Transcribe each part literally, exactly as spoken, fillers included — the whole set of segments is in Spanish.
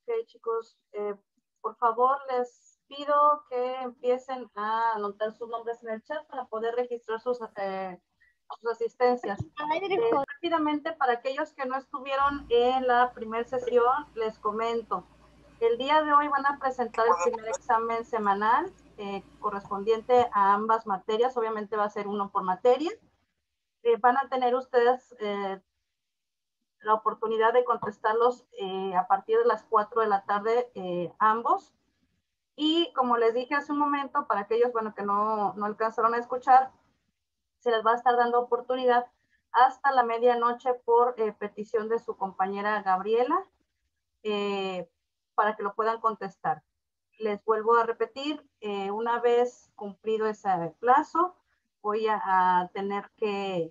Ok, chicos, eh, por favor les pido que empiecen a anotar sus nombres en el chat para poder registrar sus, eh, sus asistencias. Eh, rápidamente, para aquellos que no estuvieron en la primera sesión, les comento. El día de hoy van a presentar el primer examen semanal eh, correspondiente a ambas materias. Obviamente va a ser uno por materia. Eh, van a tener ustedes eh, la oportunidad de contestarlos eh, a partir de las cuatro de la tarde eh, ambos. Y como les dije hace un momento, para aquellos bueno, que no, no alcanzaron a escuchar, se les va a estar dando oportunidad hasta la medianoche por eh, petición de su compañera Gabriela eh, para que lo puedan contestar. Les vuelvo a repetir, eh, una vez cumplido ese plazo, voy a, a tener que,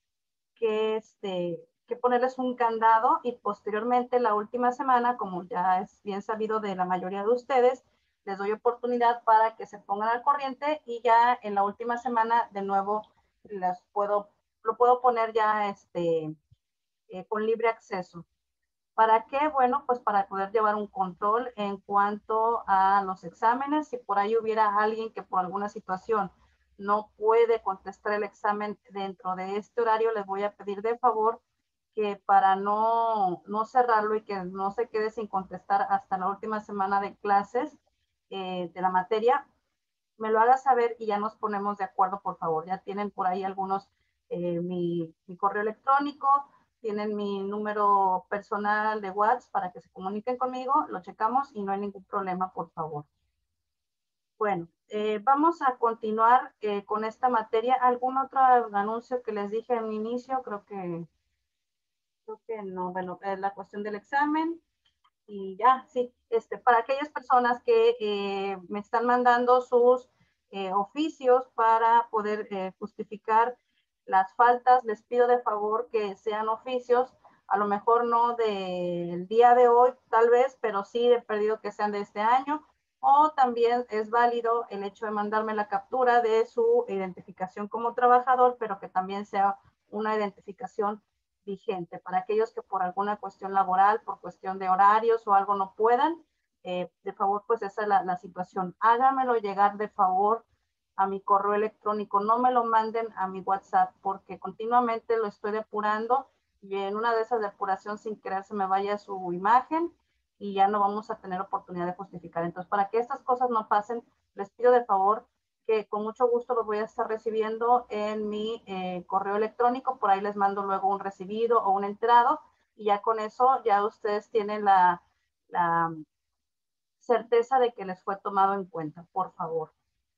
que, este, que ponerles un candado y posteriormente la última semana, como ya es bien sabido de la mayoría de ustedes, les doy oportunidad para que se pongan al corriente y ya en la última semana de nuevo las puedo, lo puedo poner ya este, eh, con libre acceso. ¿Para qué? Bueno, pues para poder llevar un control en cuanto a los exámenes. Si por ahí hubiera alguien que por alguna situación no puede contestar el examen dentro de este horario, les voy a pedir de favor que para no, no cerrarlo y que no se quede sin contestar hasta la última semana de clases eh, de la materia, me lo haga saber y ya nos ponemos de acuerdo, por favor. Ya tienen por ahí algunos, eh, mi, mi correo electrónico, tienen mi número personal de WhatsApp para que se comuniquen conmigo, lo checamos y no hay ningún problema, por favor. Bueno, eh, vamos a continuar eh, con esta materia. ¿Algún otro anuncio que les dije en inicio? Creo que, creo que no. Bueno, es la cuestión del examen. Y ya, sí, este, para aquellas personas que eh, me están mandando sus eh, oficios para poder eh, justificar las faltas, les pido de favor que sean oficios, a lo mejor no del día de hoy, tal vez, pero sí he perdido que sean de este año, o también es válido el hecho de mandarme la captura de su identificación como trabajador, pero que también sea una identificación vigente. Para aquellos que por alguna cuestión laboral, por cuestión de horarios o algo no puedan, eh, de favor, pues esa es la, la situación. Hágamelo llegar de favor a mi correo electrónico, no me lo manden a mi WhatsApp porque continuamente lo estoy depurando y en una de esas depuraciones sin querer se me vaya su imagen y ya no vamos a tener oportunidad de justificar. Entonces, para que estas cosas no pasen, les pido de favor que con mucho gusto los voy a estar recibiendo en mi eh, correo electrónico. Por ahí les mando luego un recibido o un enterado y ya con eso ya ustedes tienen la, la certeza de que les fue tomado en cuenta, por favor.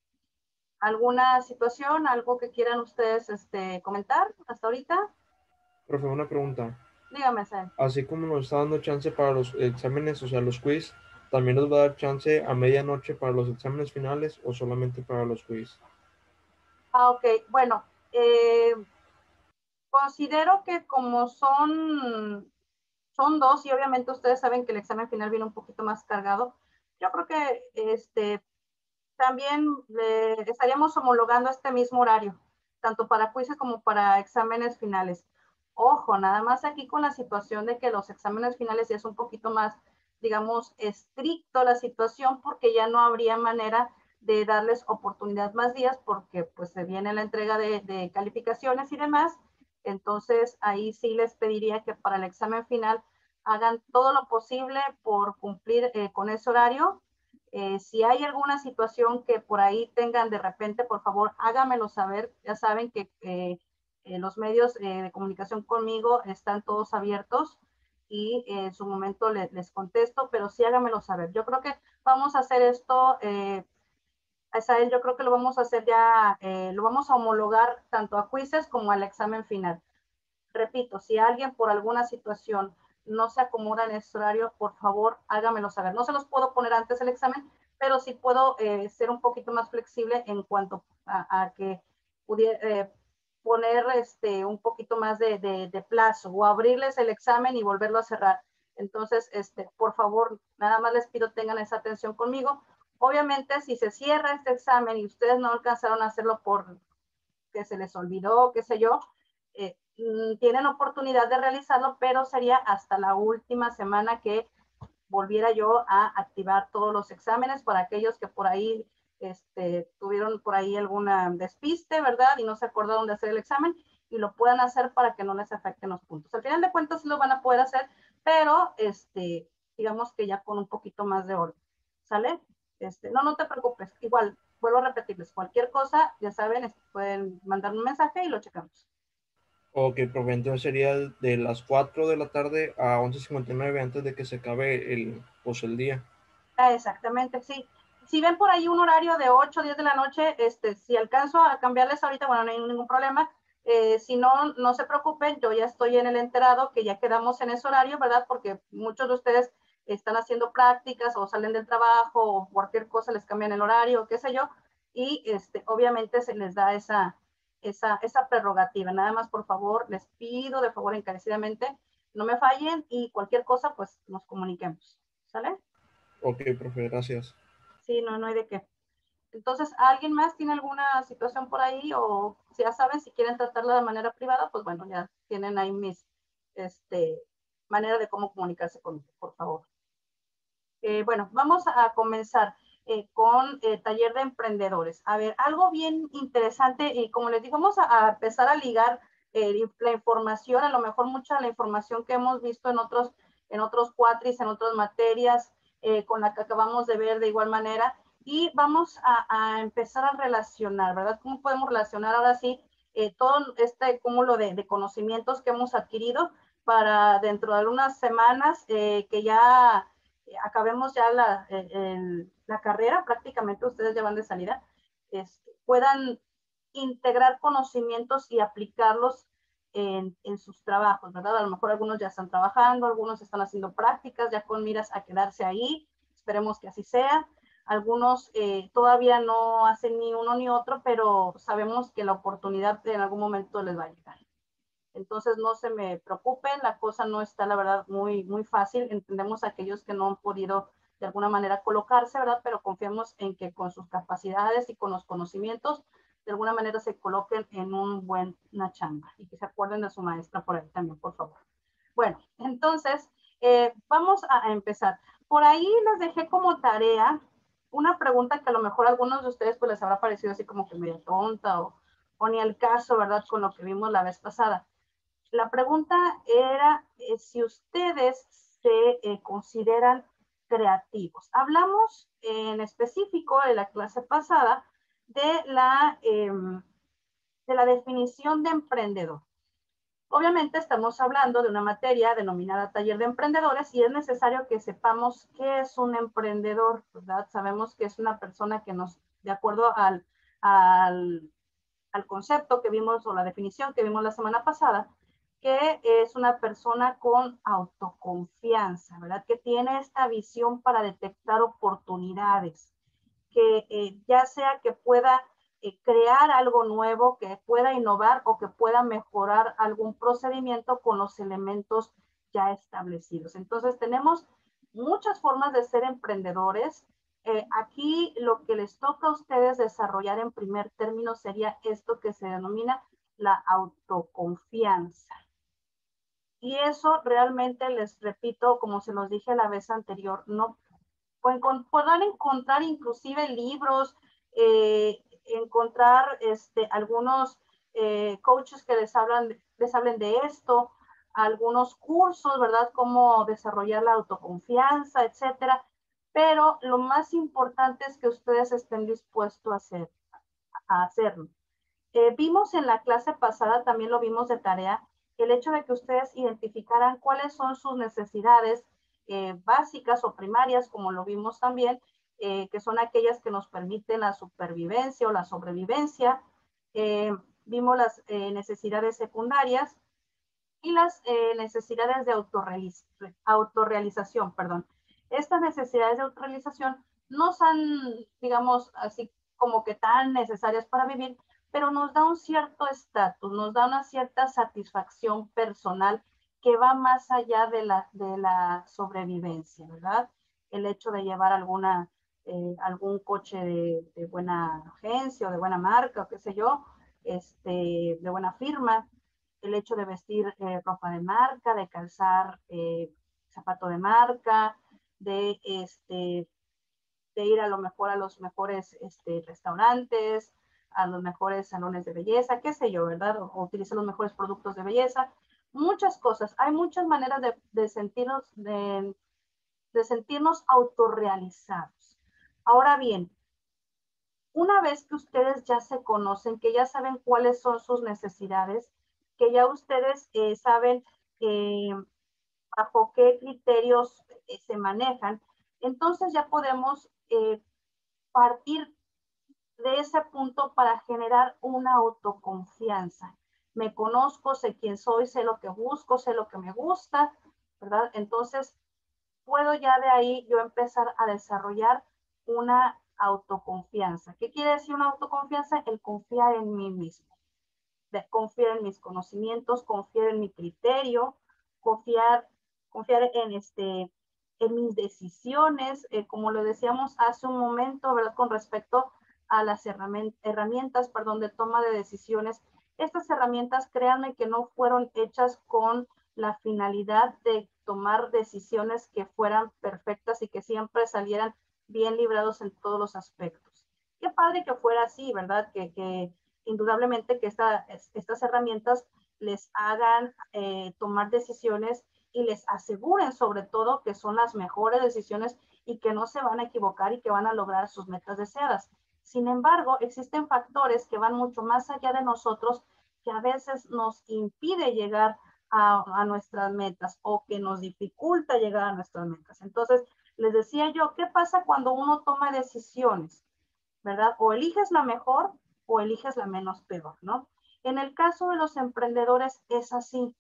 ¿Alguna situación, algo que quieran ustedes este, comentar hasta ahorita? Profe, una pregunta. Dígame, Sal. Así como nos está dando chance para los exámenes, o sea, los quiz, ¿también nos va a dar chance a medianoche para los exámenes finales o solamente para los quiz? Ah, ok. Bueno, eh, considero que como son, son dos y obviamente ustedes saben que el examen final viene un poquito más cargado, yo creo que este, también le estaríamos homologando este mismo horario, tanto para quizzes como para exámenes finales. Ojo, nada más aquí con la situación de que los exámenes finales ya es un poquito más, digamos, estricto la situación porque ya no habría manera de darles oportunidad más días porque pues se viene la entrega de, de calificaciones y demás. Entonces ahí sí les pediría que para el examen final hagan todo lo posible por cumplir eh, con ese horario. Eh, si hay alguna situación que por ahí tengan de repente, por favor, háganmelo saber. Ya saben que eh, eh, los medios eh, de comunicación conmigo están todos abiertos y eh, en su momento les, les contesto, pero sí háganmelo saber. Yo creo que vamos a hacer esto, eh, Asael, yo creo que lo vamos a hacer ya, eh, lo vamos a homologar tanto a quizzes como al examen final. Repito, si alguien por alguna situación no se acomoda en ese horario, por favor, hágamelo saber. No se los puedo poner antes del examen, pero sí puedo eh, ser un poquito más flexible en cuanto a, a que pudiera eh, poner este, un poquito más de, de, de plazo o abrirles el examen y volverlo a cerrar. Entonces, este, por favor, nada más les pido tengan esa atención conmigo. Obviamente, si se cierra este examen y ustedes no alcanzaron a hacerlo por que se les olvidó, qué sé yo, eh, tienen oportunidad de realizarlo, pero sería hasta la última semana que volviera yo a activar todos los exámenes para aquellos que por ahí este, tuvieron por ahí alguna despiste, ¿verdad? Y no se acordaron de hacer el examen y lo puedan hacer para que no les afecten los puntos. Al final de cuentas sí lo van a poder hacer, pero este, digamos que ya con un poquito más de orden, ¿sale? Este, no, no te preocupes, igual, vuelvo a repetirles, cualquier cosa, ya saben, pueden mandar un mensaje y lo checamos. Ok, profe, entonces sería de las cuatro de la tarde a once cincuenta y nueve antes de que se acabe el, pues, el día. Ah, exactamente, sí. Si ven por ahí un horario de ocho o diez de la noche, este, si alcanzo a cambiarles ahorita, bueno, no hay ningún problema. Eh, si no, no se preocupen, yo ya estoy en el enterado que ya quedamos en ese horario, ¿verdad? Porque muchos de ustedes están haciendo prácticas o salen del trabajo o cualquier cosa les cambian el horario, qué sé yo, y este, obviamente se les da esa, esa, esa prerrogativa. Nada más, por favor, les pido de favor encarecidamente, no me fallen y cualquier cosa, pues nos comuniquemos, ¿sale? Ok, profe, gracias. Sí, no, no hay de qué. Entonces, ¿alguien más tiene alguna situación por ahí? O si ya saben, si quieren tratarla de manera privada, pues bueno, ya tienen ahí mis, este, manera de cómo comunicarse conmigo, por favor. Eh, bueno, vamos a comenzar eh, con el eh, taller de emprendedores. A ver, algo bien interesante y como les digo, vamos a, a empezar a ligar eh, la información, a lo mejor mucha de la información que hemos visto en otros, en otros cuatris, en otras materias, eh, con la que acabamos de ver de igual manera, y vamos a, a empezar a relacionar, ¿verdad? ¿Cómo podemos relacionar ahora sí eh, todo este cúmulo de, de conocimientos que hemos adquirido para dentro de algunas semanas eh, que ya acabemos ya la, el, la carrera, prácticamente ustedes ya van de salida, es, puedan integrar conocimientos y aplicarlos en, en, sus trabajos, ¿verdad? A lo mejor algunos ya están trabajando, algunos están haciendo prácticas ya con miras a quedarse ahí, esperemos que así sea. Algunos eh, todavía no hacen ni uno ni otro, pero sabemos que la oportunidad en algún momento les va a llegar. Entonces no se me preocupen, la cosa no está, la verdad, muy, muy fácil. Entendemos a aquellos que no han podido de alguna manera colocarse, ¿verdad? Pero confiamos en que con sus capacidades y con los conocimientos, de alguna manera se coloquen en un buen, una chamba y que se acuerden de su maestra por ahí también, por favor. Bueno, entonces, eh, vamos a empezar. Por ahí les dejé como tarea una pregunta que a lo mejor a algunos de ustedes pues les habrá parecido así como que medio tonta o, o ni al caso, ¿verdad? Con lo que vimos la vez pasada. La pregunta era eh, si ustedes se eh, consideran creativos. Hablamos en específico en la clase pasada de la, eh, de la definición de emprendedor. Obviamente estamos hablando de una materia denominada taller de emprendedores y es necesario que sepamos qué es un emprendedor, ¿verdad? Sabemos que es una persona que nos, de acuerdo al, al, al concepto que vimos o la definición que vimos la semana pasada, que es una persona con autoconfianza, ¿verdad? Que tiene esta visión para detectar oportunidades, que eh, ya sea que pueda eh, crear algo nuevo, que pueda innovar o que pueda mejorar algún procedimiento con los elementos ya establecidos. Entonces tenemos muchas formas de ser emprendedores. Eh, aquí lo que les toca a ustedes desarrollar en primer término sería esto que se denomina la autoconfianza. Y eso realmente, les repito, como se los dije la vez anterior, no podrán encontrar inclusive libros, eh, encontrar este, algunos eh, coaches que les, hablan, les hablen de esto, algunos cursos, ¿verdad? Cómo desarrollar la autoconfianza, etcétera. Pero lo más importante es que ustedes estén dispuestos a, hacer, a hacerlo. Eh, vimos en la clase pasada, también lo vimos de tarea, el hecho de que ustedes identificaran cuáles son sus necesidades eh, básicas o primarias, como lo vimos también, eh, que son aquellas que nos permiten la supervivencia o la sobrevivencia. Eh, vimos las eh, necesidades secundarias y las eh, necesidades de autorrealiz autorrealización, perdón. Estas necesidades de autorrealización no son, digamos, así como que tan necesarias para vivir, pero nos da un cierto estatus, nos da una cierta satisfacción personal que va más allá de la, de la sobrevivencia, ¿verdad? El hecho de llevar alguna, eh, algún coche de, de buena agencia o de buena marca o qué sé yo, este, de buena firma, el hecho de vestir eh, ropa de marca, de calzar eh, zapato de marca, de, este, de ir a lo mejor a los mejores este, restaurantes, a los mejores salones de belleza, qué sé yo, ¿verdad? O, o utilizar los mejores productos de belleza. Muchas cosas. Hay muchas maneras de, de sentirnos, de, de sentirnos autorrealizados. Ahora bien, una vez que ustedes ya se conocen, que ya saben cuáles son sus necesidades, que ya ustedes eh, saben eh, bajo qué criterios eh, se manejan, entonces ya podemos eh, partir de ese punto para generar una autoconfianza. Me conozco, sé quién soy, sé lo que busco, sé lo que me gusta, ¿verdad? Entonces, puedo ya de ahí yo empezar a desarrollar una autoconfianza. ¿Qué quiere decir una autoconfianza? El confiar en mí mismo, de confiar en mis conocimientos, confiar en mi criterio, confiar, confiar en, este, en mis decisiones, eh, como lo decíamos hace un momento, ¿verdad? Con respecto a las herramientas, herramientas, perdón, de toma de decisiones. Estas herramientas, créanme que no fueron hechas con la finalidad de tomar decisiones que fueran perfectas y que siempre salieran bien librados en todos los aspectos. Qué padre que fuera así, ¿verdad? Que, que indudablemente que esta, estas herramientas les hagan eh, tomar decisiones y les aseguren sobre todo que son las mejores decisiones y que no se van a equivocar y que van a lograr sus metas deseadas. Sin embargo, existen factores que van mucho más allá de nosotros que a veces nos impide llegar a, a nuestras metas o que nos dificulta llegar a nuestras metas. Entonces, les decía yo, ¿qué pasa cuando uno toma decisiones? ¿Verdad? O eliges la mejor o eliges la menos peor, ¿no? En el caso de los emprendedores es así.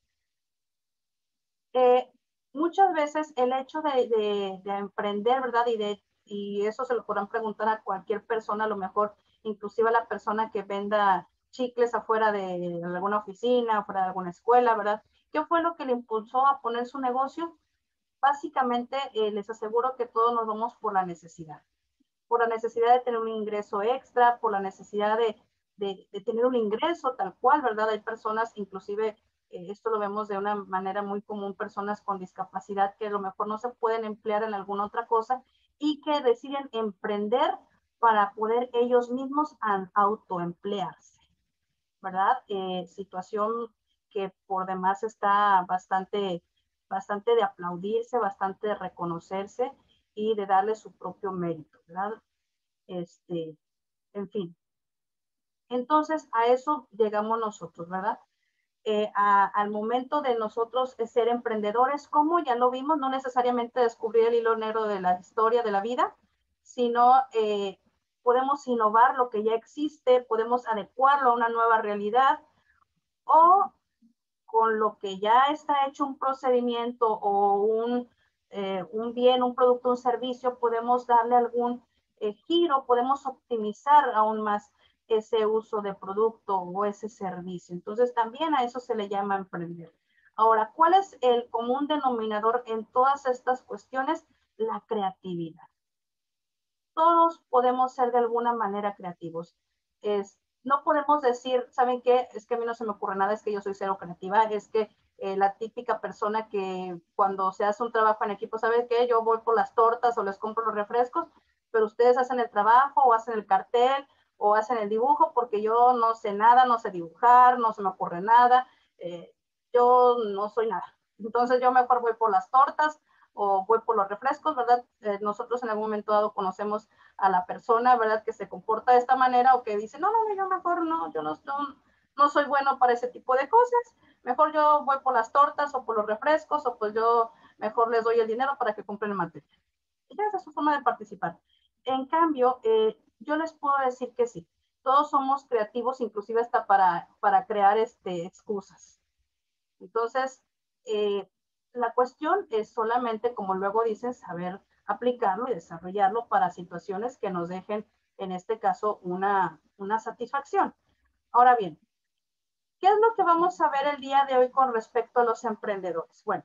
Eh, muchas veces el hecho de, de, de emprender, ¿verdad? Y, de, y eso se lo podrán preguntar a cualquier persona, a lo mejor inclusive a la persona que venda chicles afuera de alguna oficina, afuera de alguna escuela, ¿verdad? ¿Qué fue lo que le impulsó a poner su negocio? Básicamente, eh, les aseguro que todos nos vamos por la necesidad. Por la necesidad de tener un ingreso extra, por la necesidad de, de, de tener un ingreso tal cual, ¿verdad? Hay personas, inclusive, eh, esto lo vemos de una manera muy común, personas con discapacidad que a lo mejor no se pueden emplear en alguna otra cosa y que deciden emprender para poder ellos mismos autoemplearse, ¿verdad? Eh, situación que por demás está bastante, bastante de aplaudirse, bastante de reconocerse y de darle su propio mérito, ¿verdad? Este, en fin. Entonces, a eso llegamos nosotros, ¿verdad? Eh, a, al momento de nosotros ser emprendedores, como ya lo vimos, no necesariamente descubrir el hilo negro de la historia de la vida, sino eh, podemos innovar lo que ya existe, podemos adecuarlo a una nueva realidad o con lo que ya está hecho un procedimiento o un, eh, un bien, un producto, un servicio, podemos darle algún eh, giro, podemos optimizar aún más ese uso de producto o ese servicio. Entonces también a eso se le llama emprender. Ahora, ¿cuál es el común denominador en todas estas cuestiones? La creatividad. Todos podemos ser de alguna manera creativos. Es, no podemos decir, ¿saben qué? Es que a mí no se me ocurre nada, es que yo soy cero creativa, es que eh, la típica persona que cuando se hace un trabajo en equipo, ¿saben qué? Yo voy por las tortas o les compro los refrescos, pero ustedes hacen el trabajo o hacen el cartel o hacen el dibujo porque yo no sé nada, no sé dibujar, no se me ocurre nada, eh, yo no soy nada. Entonces yo mejor voy por las tortas o voy por los refrescos, ¿verdad? Eh, nosotros en algún momento dado conocemos a la persona, ¿verdad? Que se comporta de esta manera o que dice, no, no, yo mejor no, yo no, no, no soy bueno para ese tipo de cosas, mejor yo voy por las tortas o por los refrescos o pues yo mejor les doy el dinero para que compren el material. Esa es su forma de participar. En cambio, eh, yo les puedo decir que sí, todos somos creativos, inclusive hasta para, para crear este, excusas. Entonces, eh, la cuestión es solamente, como luego dicen, saber aplicarlo y desarrollarlo para situaciones que nos dejen, en este caso, una, una satisfacción. Ahora bien, ¿qué es lo que vamos a ver el día de hoy con respecto a los emprendedores? Bueno,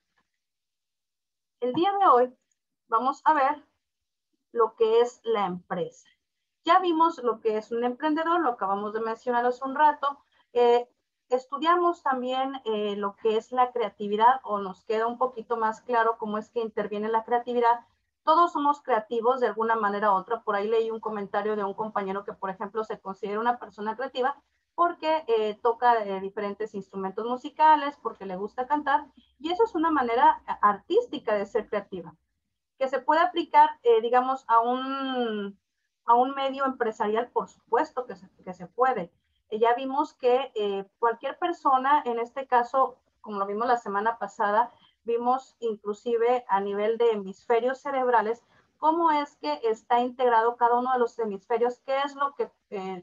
el día de hoy vamos a ver lo que es la empresa. Ya vimos lo que es un emprendedor, lo acabamos de mencionar hace un rato. Eh, estudiamos también eh, lo que es la creatividad o nos queda un poquito más claro cómo es que interviene la creatividad todos somos creativos de alguna manera u otra. Por ahí leí un comentario de un compañero que, por ejemplo, se considera una persona creativa porque eh, toca eh, diferentes instrumentos musicales, porque le gusta cantar, y eso es una manera artística de ser creativa, que se puede aplicar, eh, digamos, a un, a un medio empresarial, por supuesto que se, que se puede. Eh, ya vimos que eh, cualquier persona, en este caso, como lo vimos la semana pasada, vimos inclusive a nivel de hemisferios cerebrales, cómo es que está integrado cada uno de los hemisferios, qué es lo que, eh,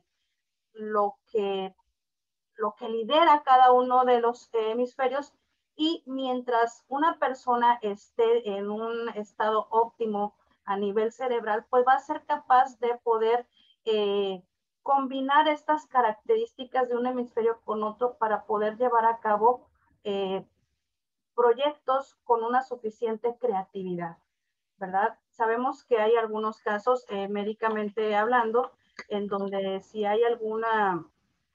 lo que, lo que lidera cada uno de los eh, hemisferios, y mientras una persona esté en un estado óptimo a nivel cerebral, pues va a ser capaz de poder eh, combinar estas características de un hemisferio con otro para poder llevar a cabo eh, proyectos con una suficiente creatividad, ¿verdad? Sabemos que hay algunos casos, eh, médicamente hablando, en donde si hay alguna,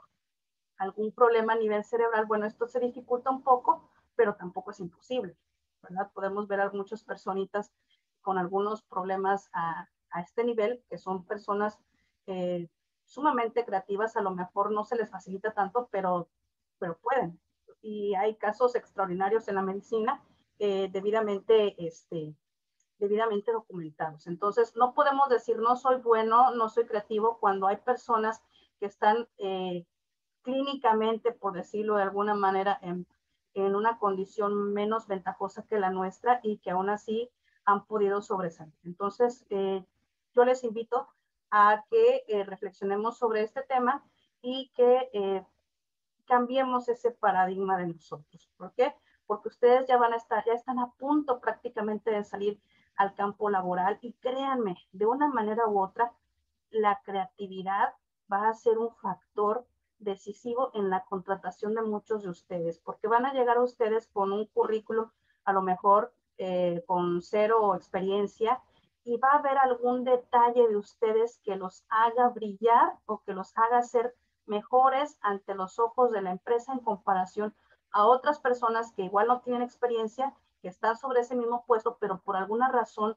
algún problema a nivel cerebral, bueno, esto se dificulta un poco, pero tampoco es imposible, ¿verdad? Podemos ver a muchas personitas con algunos problemas a, a este nivel, que son personas eh, sumamente creativas, a lo mejor no se les facilita tanto, pero, pero pueden. Y hay casos extraordinarios en la medicina eh, debidamente, este, debidamente documentados. Entonces, no podemos decir no soy bueno, no soy creativo, cuando hay personas que están eh, clínicamente, por decirlo de alguna manera, en, en una condición menos ventajosa que la nuestra y que aún así han podido sobresalir. Entonces, eh, yo les invito a que eh, reflexionemos sobre este tema y que eh, cambiemos ese paradigma de nosotros. ¿Por qué? Porque ustedes ya van a estar, ya están a punto prácticamente de salir al campo laboral, y créanme, de una manera u otra, la creatividad va a ser un factor decisivo en la contratación de muchos de ustedes, porque van a llegar a ustedes con un currículum a lo mejor eh, con cero experiencia, y va a haber algún detalle de ustedes que los haga brillar o que los haga ser mejores ante los ojos de la empresa en comparación a otras personas que igual no tienen experiencia, que están sobre ese mismo puesto, pero por alguna razón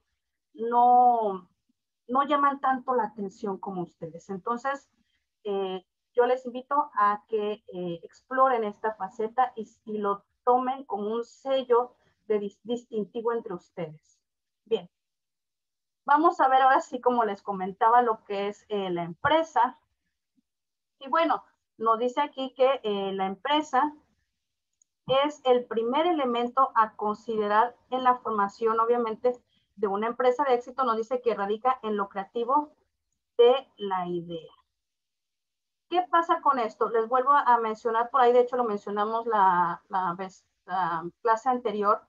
no, no llaman tanto la atención como ustedes. Entonces, eh, yo les invito a que eh, exploren esta faceta y, y lo tomen como un sello de dis distintivo entre ustedes. Bien, vamos a ver ahora sí, como les comentaba, lo que es eh, la empresa. Y bueno, nos dice aquí que eh, la empresa es el primer elemento a considerar en la formación, obviamente, de una empresa de éxito. Nos dice que radica en lo creativo de la idea. ¿Qué pasa con esto? Les vuelvo a mencionar por ahí, de hecho lo mencionamos la, la, vez, la clase anterior.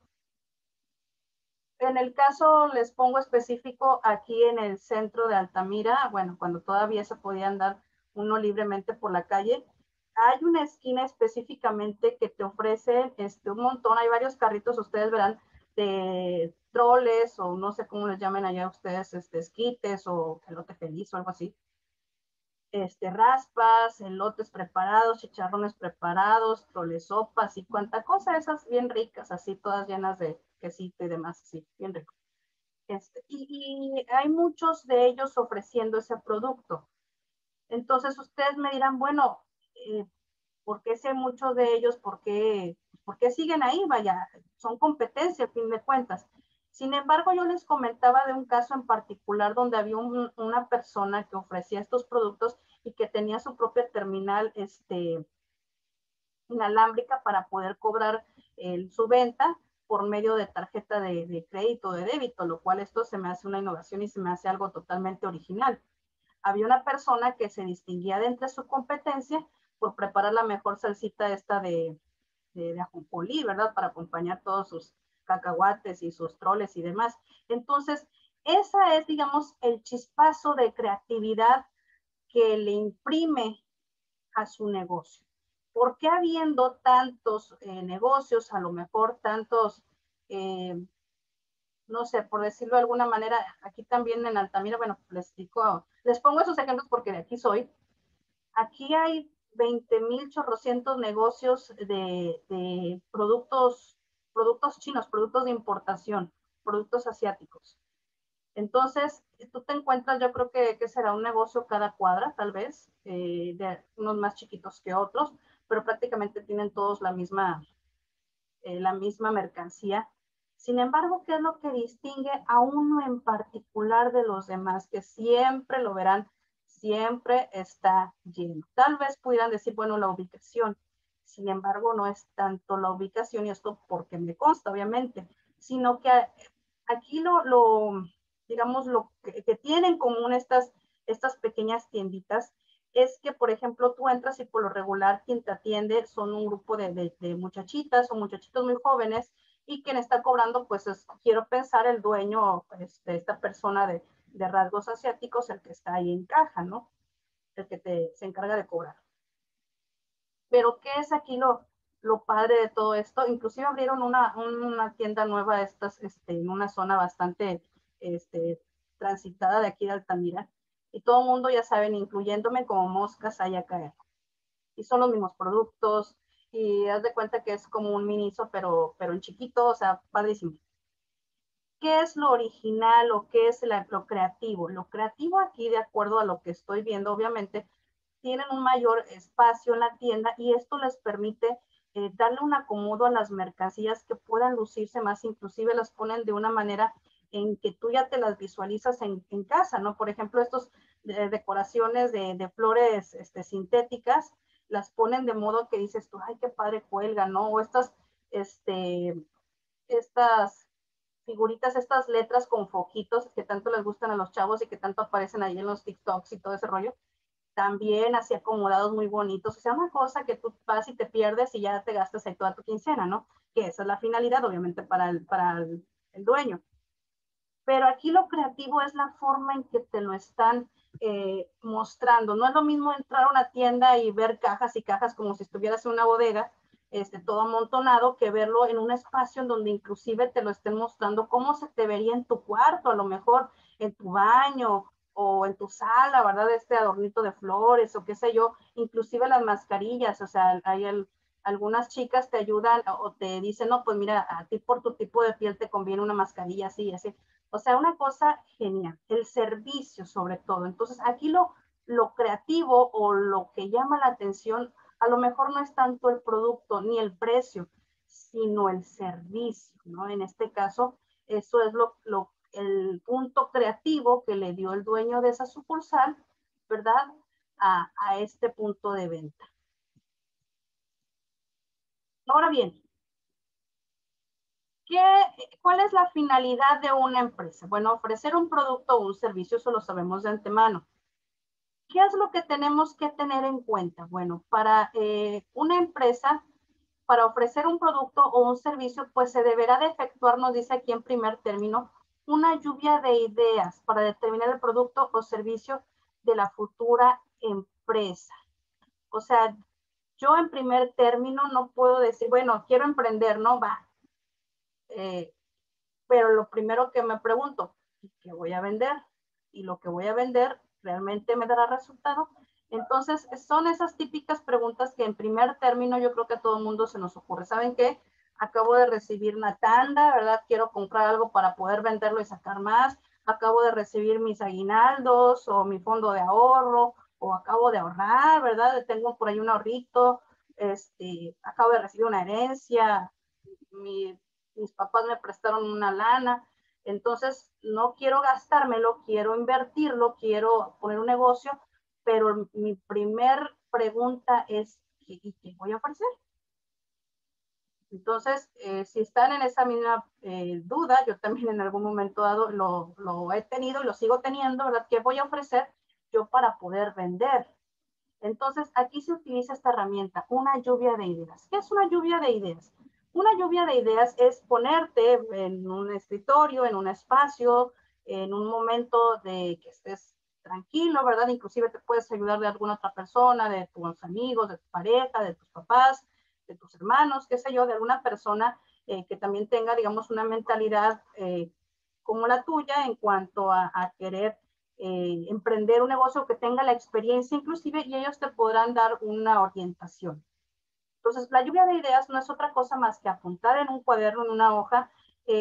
En el caso, les pongo específico aquí en el centro de Altamira, bueno, cuando todavía se podía andar uno libremente por la calle, hay una esquina específicamente que te ofrece este, un montón, hay varios carritos, ustedes verán, de troles, o no sé cómo les llamen allá ustedes, este, esquites o elote feliz o algo así. Este, raspas, elotes preparados, chicharrones preparados, trolesopas y cuanta cosa, esas bien ricas, así todas llenas de quesito y demás, así, bien rico. Este, y, y hay muchos de ellos ofreciendo ese producto. Entonces ustedes me dirán, bueno, eh, ¿por qué sé muchos de ellos? ¿Por qué, ¿Por qué siguen ahí? Vaya, son competencia, a fin de cuentas. Sin embargo, yo les comentaba de un caso en particular donde había un, una persona que ofrecía estos productos y que tenía su propia terminal este, inalámbrica para poder cobrar el, su venta por medio de tarjeta de, de crédito o de débito, lo cual esto se me hace una innovación y se me hace algo totalmente original. Había una persona que se distinguía de entre su competencia por preparar la mejor salsita esta de, de, de ajonjolí, ¿verdad? Para acompañar todos sus cacahuates y sus troles y demás. Entonces, esa es, digamos, el chispazo de creatividad que le imprime a su negocio. ¿Por qué habiendo tantos eh, negocios, a lo mejor tantos, eh, no sé, por decirlo de alguna manera, aquí también en Altamira, bueno, les digo, les pongo esos ejemplos porque de aquí soy. Aquí hay veinte mil chorrocientos negocios de, de productos, productos chinos, productos de importación, productos asiáticos. Entonces, tú te encuentras, yo creo que, que será un negocio cada cuadra, tal vez, eh, de unos más chiquitos que otros, pero prácticamente tienen todos la misma, eh, la misma mercancía. Sin embargo, ¿qué es lo que distingue a uno en particular de los demás? Que siempre lo verán, siempre está lleno. Tal vez pudieran decir, bueno, la ubicación. Sin embargo, no es tanto la ubicación, y esto porque me consta, obviamente, sino que aquí lo, lo digamos, lo que, que tienen en común estas, estas pequeñas tienditas es que, por ejemplo, tú entras y por lo regular quien te atiende son un grupo de, de, de muchachitas o muchachitos muy jóvenes, y quien está cobrando, pues es, quiero pensar, el dueño, este, esta persona de, de rasgos asiáticos, el que está ahí en caja, ¿no? El que te, se encarga de cobrar. Pero ¿qué es aquí lo, lo padre de todo esto? Inclusive abrieron una, una tienda nueva estas, este, en una zona bastante este, transitada de aquí de Altamira, y todo el mundo, ya saben, incluyéndome, como moscas hay a caer. Y son los mismos productos, y haz de cuenta que es como un miniso, pero, pero en chiquito, o sea, padrísimo. ¿Qué es lo original o qué es la, lo creativo? Lo creativo aquí, de acuerdo a lo que estoy viendo, obviamente, tienen un mayor espacio en la tienda, y esto les permite eh, darle un acomodo a las mercancías que puedan lucirse más, inclusive las ponen de una manera en que tú ya te las visualizas en, en casa, ¿no? Por ejemplo, estos de, decoraciones de, de flores este, sintéticas, las ponen de modo que dices tú, ay, qué padre cuelga, ¿no? O estas, este, estas figuritas, estas letras con foquitos que tanto les gustan a los chavos y que tanto aparecen ahí en los TikToks y todo ese rollo, también así acomodados muy bonitos. O sea, una cosa que tú vas y te pierdes y ya te gastas ahí toda tu quincena, ¿no? Que esa es la finalidad, obviamente, para el, para el, el dueño. Pero aquí lo creativo es la forma en que te lo están eh, mostrando. No es lo mismo entrar a una tienda y ver cajas y cajas como si estuvieras en una bodega, este, todo amontonado, que verlo en un espacio en donde inclusive te lo estén mostrando cómo se te vería en tu cuarto, a lo mejor en tu baño o en tu sala, ¿verdad? Este adornito de flores o qué sé yo, inclusive las mascarillas, o sea, hay el, algunas chicas te ayudan o te dicen, no, pues mira, a ti por tu tipo de piel te conviene una mascarilla así, así. O sea, una cosa genial, el servicio sobre todo. Entonces, aquí lo, lo creativo o lo que llama la atención, a lo mejor no es tanto el producto ni el precio, sino el servicio, ¿no? En este caso, eso es lo, lo, el punto creativo que le dio el dueño de esa sucursal, ¿verdad? A, a este punto de venta. Ahora bien, ¿qué, ¿cuál es la finalidad de una empresa? Bueno, ofrecer un producto o un servicio, eso lo sabemos de antemano. ¿Qué es lo que tenemos que tener en cuenta? Bueno, para eh, una empresa, para ofrecer un producto o un servicio, pues se deberá de efectuar, nos dice aquí en primer término, una lluvia de ideas para determinar el producto o servicio de la futura empresa. O sea, yo en primer término no puedo decir, bueno, quiero emprender, no va. Eh, pero lo primero que me pregunto, ¿qué voy a vender? Y lo que voy a vender, ¿realmente me dará resultado? Entonces, son esas típicas preguntas que en primer término yo creo que a todo el mundo se nos ocurre. ¿Saben qué? Acabo de recibir una tanda, ¿verdad? Quiero comprar algo para poder venderlo y sacar más. Acabo de recibir mis aguinaldos o mi fondo de ahorro, o acabo de ahorrar, ¿verdad? Tengo por ahí un ahorrito, este, acabo de recibir una herencia, mi mis papás me prestaron una lana, entonces no quiero gastármelo, quiero invertirlo, quiero poner un negocio, pero mi primer pregunta es, ¿qué, qué voy a ofrecer? Entonces, eh, si están en esa misma eh, duda, yo también en algún momento dado lo, lo he tenido y lo sigo teniendo, ¿verdad? ¿Qué voy a ofrecer yo para poder vender? Entonces, aquí se utiliza esta herramienta, una lluvia de ideas. ¿Qué es una lluvia de ideas? Una lluvia de ideas es ponerte en un escritorio, en un espacio, en un momento de que estés tranquilo, ¿verdad? Inclusive te puedes ayudar de alguna otra persona, de tus amigos, de tu pareja, de tus papás, de tus hermanos, qué sé yo, de alguna persona eh, que también tenga, digamos, una mentalidad eh, como la tuya en cuanto a, a querer eh, emprender un negocio, que tenga la experiencia inclusive, y ellos te podrán dar una orientación. Entonces, la lluvia de ideas no es otra cosa más que apuntar en un cuaderno, en una hoja, eh,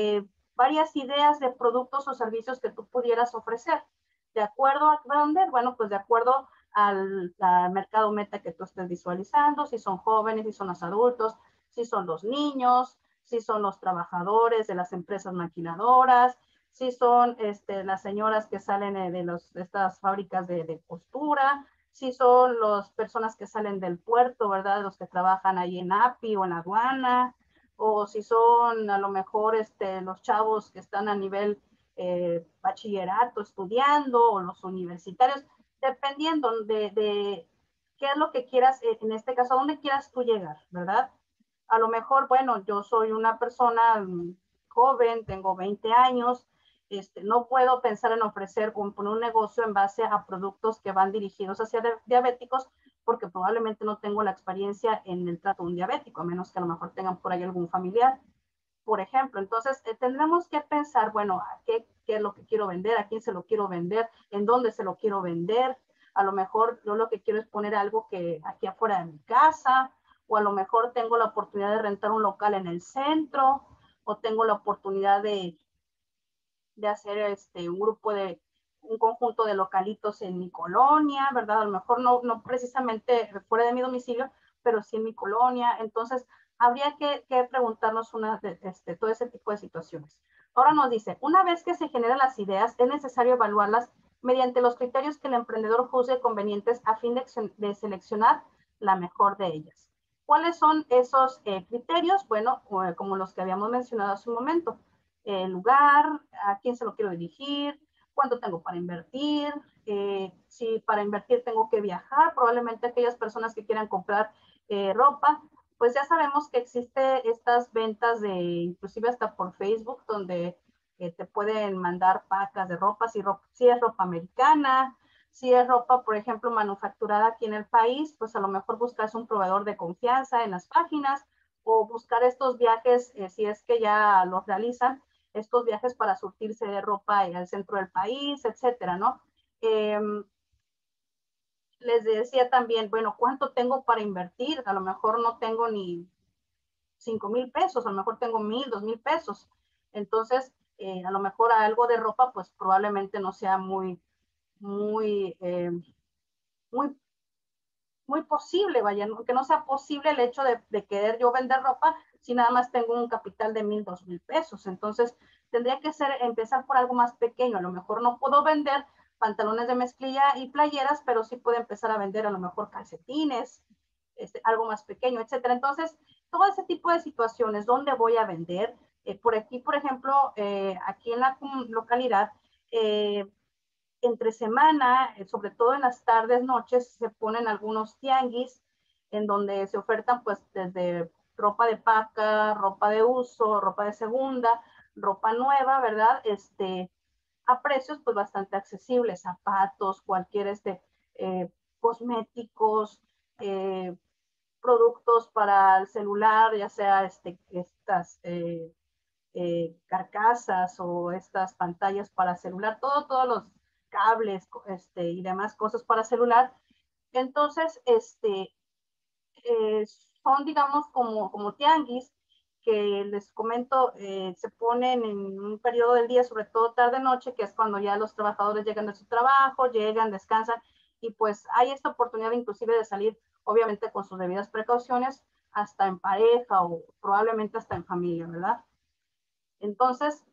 varias ideas de productos o servicios que tú pudieras ofrecer. ¿De acuerdo a dónde? Bueno, pues de acuerdo al, al mercado meta que tú estés visualizando, si son jóvenes, si son los adultos, si son los niños, si son los trabajadores de las empresas maquiladoras, si son este, las señoras que salen de, los, de estas fábricas de, de costura, si son las personas que salen del puerto, ¿verdad? Los que trabajan ahí en A P I o en la aduana, o si son a lo mejor este, los chavos que están a nivel eh, bachillerato estudiando, o los universitarios, dependiendo de, de qué es lo que quieras, en este caso, a dónde quieras tú llegar, ¿verdad? A lo mejor, bueno, yo soy una persona joven, tengo veinte años, este, no puedo pensar en ofrecer un, un negocio en base a productos que van dirigidos hacia diabéticos, porque probablemente no tengo la experiencia en el trato de un diabético, a menos que a lo mejor tengan por ahí algún familiar, por ejemplo. Entonces, eh, tendremos que pensar, bueno, ¿qué, qué es lo que quiero vender? ¿A quién se lo quiero vender? ¿En dónde se lo quiero vender? A lo mejor yo lo que quiero es poner algo que aquí afuera de mi casa, o a lo mejor tengo la oportunidad de rentar un local en el centro, o tengo la oportunidad de, de hacer este, un grupo de, un conjunto de localitos en mi colonia, ¿verdad? A lo mejor no, no precisamente fuera de mi domicilio, pero sí en mi colonia. Entonces, habría que, que preguntarnos una de, este, todo ese tipo de situaciones. Ahora nos dice, una vez que se generan las ideas, es necesario evaluarlas mediante los criterios que el emprendedor juzgue convenientes a fin de, de seleccionar la mejor de ellas. ¿Cuáles son esos eh, criterios? Bueno, como los que habíamos mencionado hace un momento. El lugar, a quién se lo quiero dirigir, cuánto tengo para invertir, eh, si para invertir tengo que viajar, probablemente aquellas personas que quieran comprar eh, ropa, pues ya sabemos que existe estas ventas de, inclusive hasta por Facebook, donde eh, te pueden mandar pacas de ropa, si, ropa, si es ropa americana, si es ropa, por ejemplo, manufacturada aquí en el país, pues a lo mejor buscas un proveedor de confianza en las páginas, o buscar estos viajes, eh, si es que ya los realizan, estos viajes para surtirse de ropa al centro del país, etcétera, ¿no? Eh, les decía también, bueno, ¿cuánto tengo para invertir? A lo mejor no tengo ni cinco mil pesos, a lo mejor tengo mil, dos mil pesos. Entonces, eh, a lo mejor algo de ropa, pues probablemente no sea muy, muy, eh, muy, muy posible, vaya, que no sea posible el hecho de, de querer yo vender ropa si nada más tengo un capital de mil, dos mil pesos. Entonces, tendría que ser, empezar por algo más pequeño. A lo mejor no puedo vender pantalones de mezclilla y playeras, pero sí puedo empezar a vender a lo mejor calcetines, este, algo más pequeño, etcétera. Entonces, todo ese tipo de situaciones, ¿dónde voy a vender? Eh, por aquí, por ejemplo, eh, aquí en la localidad, eh, entre semana, eh, sobre todo en las tardes, noches, se ponen algunos tianguis en donde se ofertan pues desde ropa de paca, ropa de uso, ropa de segunda, ropa nueva, ¿verdad? Este, a precios pues bastante accesibles, zapatos, cualquier este, eh, cosméticos, eh, productos para el celular, ya sea este, estas eh, eh, carcasas o estas pantallas para celular, todo, todos los cables este, y demás cosas para celular. Entonces, este, eh, son, digamos, como, como tianguis que les comento, eh, se ponen en un periodo del día, sobre todo tarde-noche, que es cuando ya los trabajadores llegan de su trabajo, llegan, descansan, y pues hay esta oportunidad inclusive de salir, obviamente con sus debidas precauciones, hasta en pareja o probablemente hasta en familia, ¿verdad? Entonces,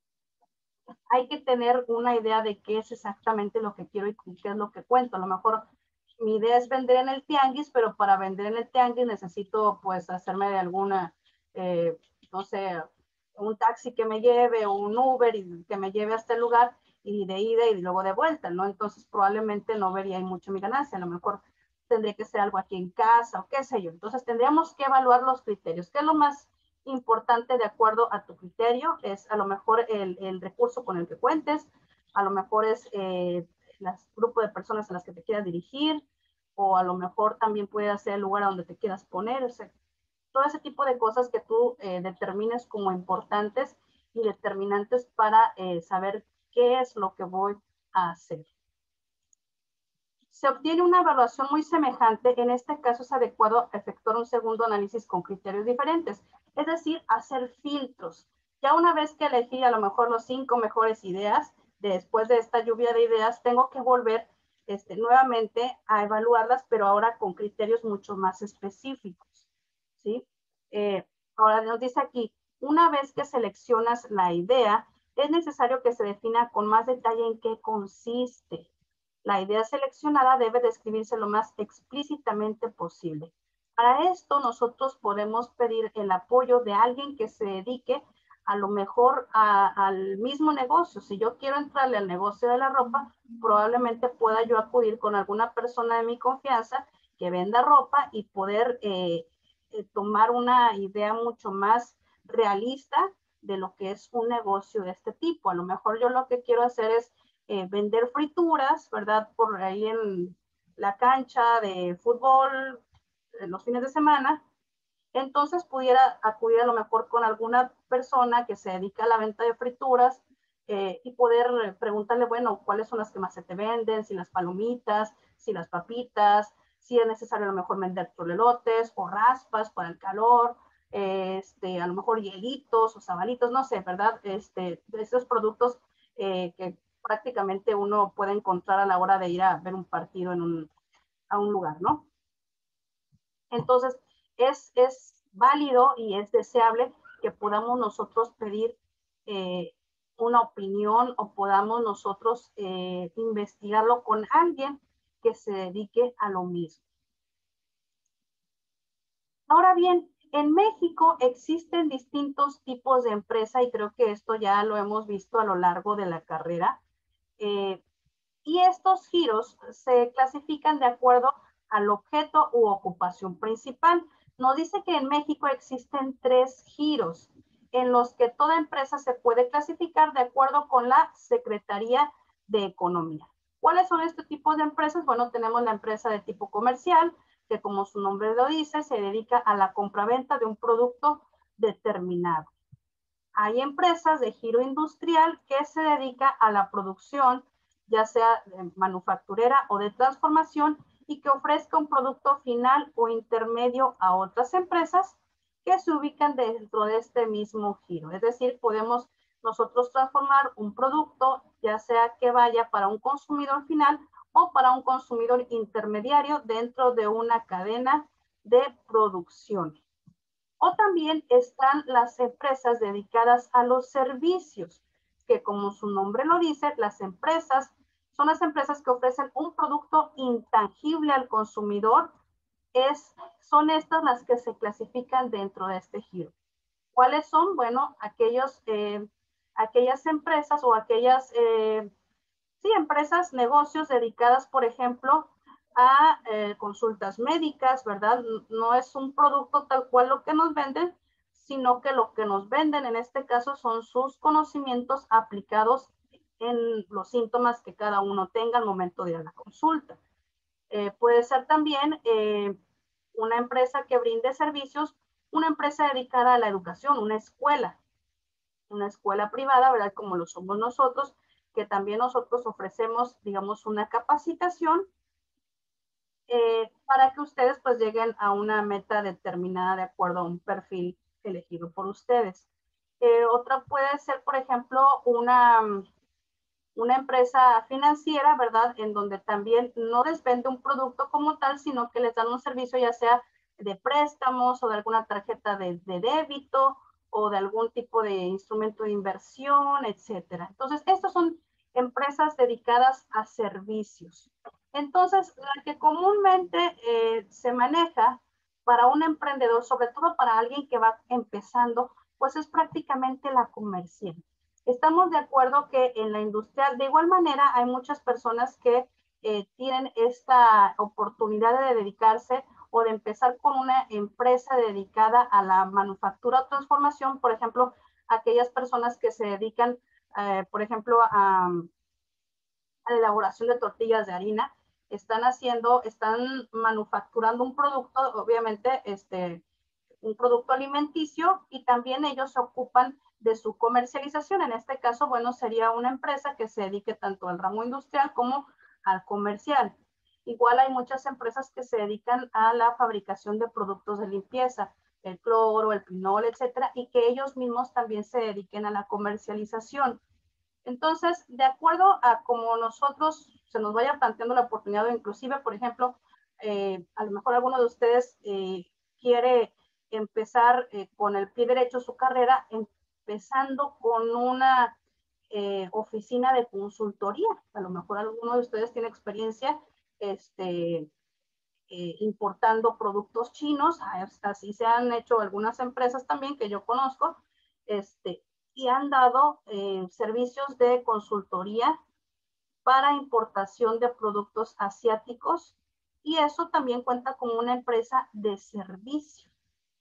hay que tener una idea de qué es exactamente lo que quiero y qué es lo que cuento. A lo mejor mi idea es vender en el tianguis, pero para vender en el tianguis necesito pues hacerme de alguna, eh, no sé, un taxi que me lleve o un Uber y que me lleve hasta el lugar y de ida y luego de vuelta, ¿no? Entonces probablemente no vería ahí mucho mi ganancia. A lo mejor tendría que ser algo aquí en casa o qué sé yo. Entonces tendríamos que evaluar los criterios. ¿Qué es lo más importante de acuerdo a tu criterio? Es a lo mejor el, el recurso con el que cuentes, a lo mejor es eh, el grupo de personas a las que te quieras dirigir, o a lo mejor también puede ser el lugar a donde te quieras poner, o sea, todo ese tipo de cosas que tú eh, determines como importantes y determinantes para eh, saber qué es lo que voy a hacer. Se obtiene una evaluación muy semejante. En este caso es adecuado efectuar un segundo análisis con criterios diferentes, es decir, hacer filtros. Ya una vez que elegí a lo mejor los cinco mejores ideas, después de esta lluvia de ideas, tengo que volver este, nuevamente a evaluarlas, pero ahora con criterios mucho más específicos, ¿sí? Eh, ahora nos dice aquí, una vez que seleccionas la idea, es necesario que se defina con más detalle en qué consiste. La idea seleccionada debe describirse lo más explícitamente posible. Para esto, nosotros podemos pedir el apoyo de alguien que se dedique a lo mejor a, al mismo negocio. Si yo quiero entrarle al negocio de la ropa, probablemente pueda yo acudir con alguna persona de mi confianza que venda ropa y poder eh, eh, tomar una idea mucho más realista de lo que es un negocio de este tipo. A lo mejor yo lo que quiero hacer es eh, vender frituras, ¿verdad? Por ahí en la cancha de fútbol en los fines de semana. Entonces pudiera acudir a lo mejor con alguna persona que se dedica a la venta de frituras eh, y poder preguntarle, bueno, ¿cuáles son las que más se te venden? Si las palomitas, si las papitas, si es necesario a lo mejor vender trolelotes o raspas para el calor, este, a lo mejor hielitos o sabalitos, no sé, ¿verdad? Este, de esos productos eh, que prácticamente uno puede encontrar a la hora de ir a ver un partido en un, a un lugar, ¿no? Entonces, es, es válido y es deseable que podamos nosotros pedir eh, una opinión o podamos nosotros eh, investigarlo con alguien que se dedique a lo mismo. Ahora bien, en México existen distintos tipos de empresa y creo que esto ya lo hemos visto a lo largo de la carrera. Eh, y estos giros se clasifican de acuerdo al objeto u ocupación principal. Nos dice que en México existen tres giros en los que toda empresa se puede clasificar de acuerdo con la Secretaría de Economía. ¿Cuáles son estos tipos de empresas? Bueno, tenemos la empresa de tipo comercial, que como su nombre lo dice, se dedica a la compraventa de un producto determinado. Hay empresas de giro industrial que se dedica a la producción, ya sea manufacturera o de transformación, y que ofrezca un producto final o intermedio a otras empresas que se ubican dentro de este mismo giro. Es decir, podemos nosotros transformar un producto, ya sea que vaya para un consumidor final o para un consumidor intermediario dentro de una cadena de producción. O también están las empresas dedicadas a los servicios, que como su nombre lo dice, las empresas son las empresas que ofrecen un producto intangible al consumidor. Es, son estas las que se clasifican dentro de este giro. ¿Cuáles son? Bueno, aquellos, eh, aquellas empresas o aquellas, eh, sí, empresas, negocios dedicadas, por ejemplo, a eh, consultas médicas, ¿verdad? No es un producto tal cual lo que nos venden, sino que lo que nos venden en este caso son sus conocimientos aplicados en los síntomas que cada uno tenga al momento de ir a la consulta. Eh, puede ser también eh, una empresa que brinde servicios, una empresa dedicada a la educación, una escuela, una escuela privada, ¿verdad? Como lo somos nosotros, que también nosotros ofrecemos, digamos, una capacitación eh, para que ustedes pues lleguen a una meta determinada de acuerdo a un perfil elegido por ustedes. Eh, otra puede ser, por ejemplo, una, una empresa financiera, ¿verdad? En donde también no les vende un producto como tal, sino que les dan un servicio ya sea de préstamos o de alguna tarjeta de, de débito o de algún tipo de instrumento de inversión, etcétera. Entonces, estas son empresas dedicadas a servicios. Entonces, la que comúnmente eh, se maneja para un emprendedor, sobre todo para alguien que va empezando, pues es prácticamente la comercial. Estamos de acuerdo que en la industrial, de igual manera, hay muchas personas que eh, tienen esta oportunidad de dedicarse o de empezar con una empresa dedicada a la manufactura o transformación, por ejemplo, aquellas personas que se dedican, eh, por ejemplo, a, a la elaboración de tortillas de harina, están haciendo, están manufacturando un producto, obviamente, este, un producto alimenticio, y también ellos se ocupan de su comercialización. En este caso, bueno, sería una empresa que se dedique tanto al ramo industrial como al comercial. Igual hay muchas empresas que se dedican a la fabricación de productos de limpieza. el cloro, el pinol, etcétera, y que ellos mismos también se dediquen a la comercialización. Entonces, de acuerdo a cómo nosotros se nos vaya planteando la oportunidad, o inclusive, por ejemplo, eh, a lo mejor alguno de ustedes eh, quiere empezar eh, con el pie derecho su carrera, empezando con una eh, oficina de consultoría. A lo mejor alguno de ustedes tiene experiencia este, eh, importando productos chinos, así se han hecho algunas empresas también que yo conozco, este, y han dado eh, servicios de consultoría para importación de productos asiáticos, y eso también cuenta como una empresa de servicio.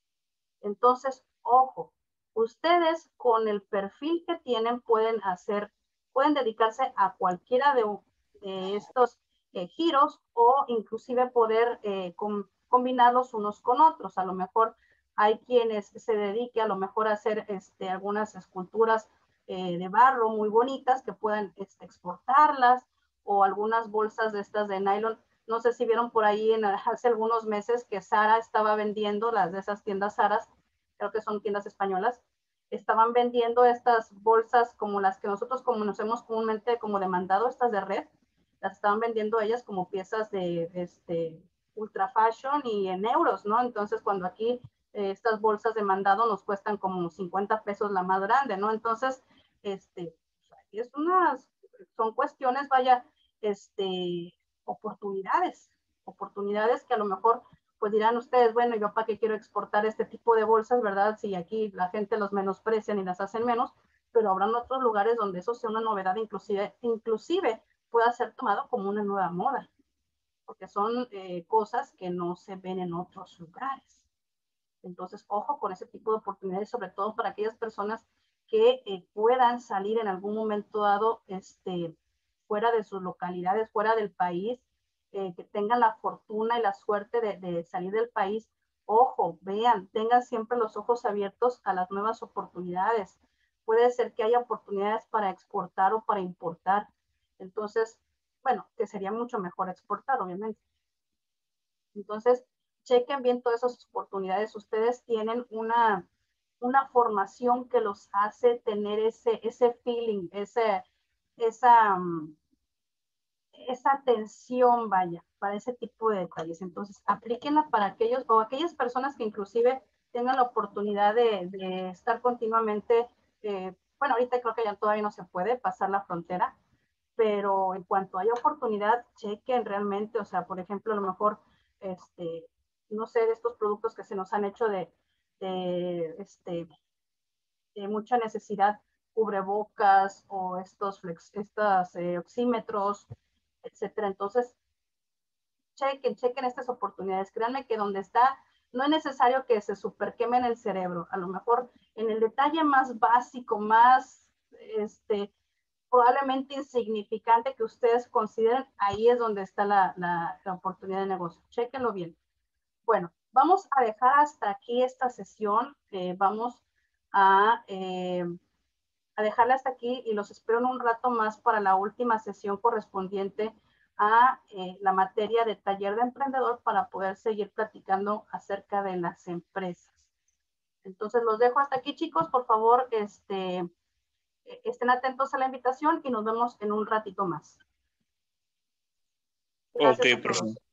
Entonces, ojo, ustedes con el perfil que tienen pueden hacer, pueden dedicarse a cualquiera de, de estos eh, giros, o inclusive poder eh, com, combinarlos unos con otros. A lo mejor hay quienes se dediquen a lo mejor a hacer este, algunas esculturas eh, de barro muy bonitas que puedan este, exportarlas, o algunas bolsas de estas de nylon. No sé si vieron por ahí en, hace algunos meses que Zara estaba vendiendo, las de esas tiendas Zaras, creo que son tiendas españolas, estaban vendiendo estas bolsas como las que nosotros conocemos comúnmente como de mandado, estas de red, las estaban vendiendo ellas como piezas de este, ultra fashion y en euros, ¿no? Entonces, cuando aquí eh, estas bolsas de mandado nos cuestan como cincuenta pesos la más grande, ¿no? Entonces, este, es unas, son cuestiones, vaya, este, oportunidades, oportunidades que a lo mejor, pues dirán ustedes, bueno, ¿yo para qué quiero exportar este tipo de bolsas, verdad? Si aquí la gente los menosprecia y las hacen menos, pero habrán otros lugares donde eso sea una novedad, inclusive, inclusive pueda ser tomado como una nueva moda, porque son eh, cosas que no se ven en otros lugares. Entonces, ojo con ese tipo de oportunidades, sobre todo para aquellas personas que eh, puedan salir en algún momento dado este, fuera de sus localidades, fuera del país, eh, que tengan la fortuna y la suerte de, de salir del país. Ojo, vean, tengan siempre los ojos abiertos a las nuevas oportunidades. Puede ser que haya oportunidades para exportar o para importar. Entonces, bueno, que sería mucho mejor exportar, obviamente. Entonces, chequen bien todas esas oportunidades. Ustedes tienen una, una formación que los hace tener ese, ese feeling, ese, esa, esa atención, vaya, para ese tipo de detalles. Entonces, aplíquenla para aquellos o aquellas personas que inclusive tengan la oportunidad de, de estar continuamente, eh, bueno, ahorita creo que ya todavía no se puede pasar la frontera, pero en cuanto haya oportunidad, chequen realmente, o sea, por ejemplo, a lo mejor, este, no sé, de estos productos que se nos han hecho de, de, este, de mucha necesidad, cubrebocas o estos, flex, estos eh, oxímetros, etcétera. Entonces, chequen, chequen estas oportunidades. Créanme que donde está, no es necesario que se superquemen el cerebro. A lo mejor en el detalle más básico, más, este, probablemente insignificante que ustedes consideren, ahí es donde está la, la, la oportunidad de negocio. Chéquenlo bien. Bueno, vamos a dejar hasta aquí esta sesión. Eh, vamos a, eh, a dejarla hasta aquí y los espero en un rato más para la última sesión correspondiente a eh, la materia de taller de emprendedor, para poder seguir platicando acerca de las empresas. Entonces los dejo hasta aquí, chicos. Por favor, este, estén atentos a la invitación y nos vemos en un ratito más. Gracias Ok, a todos.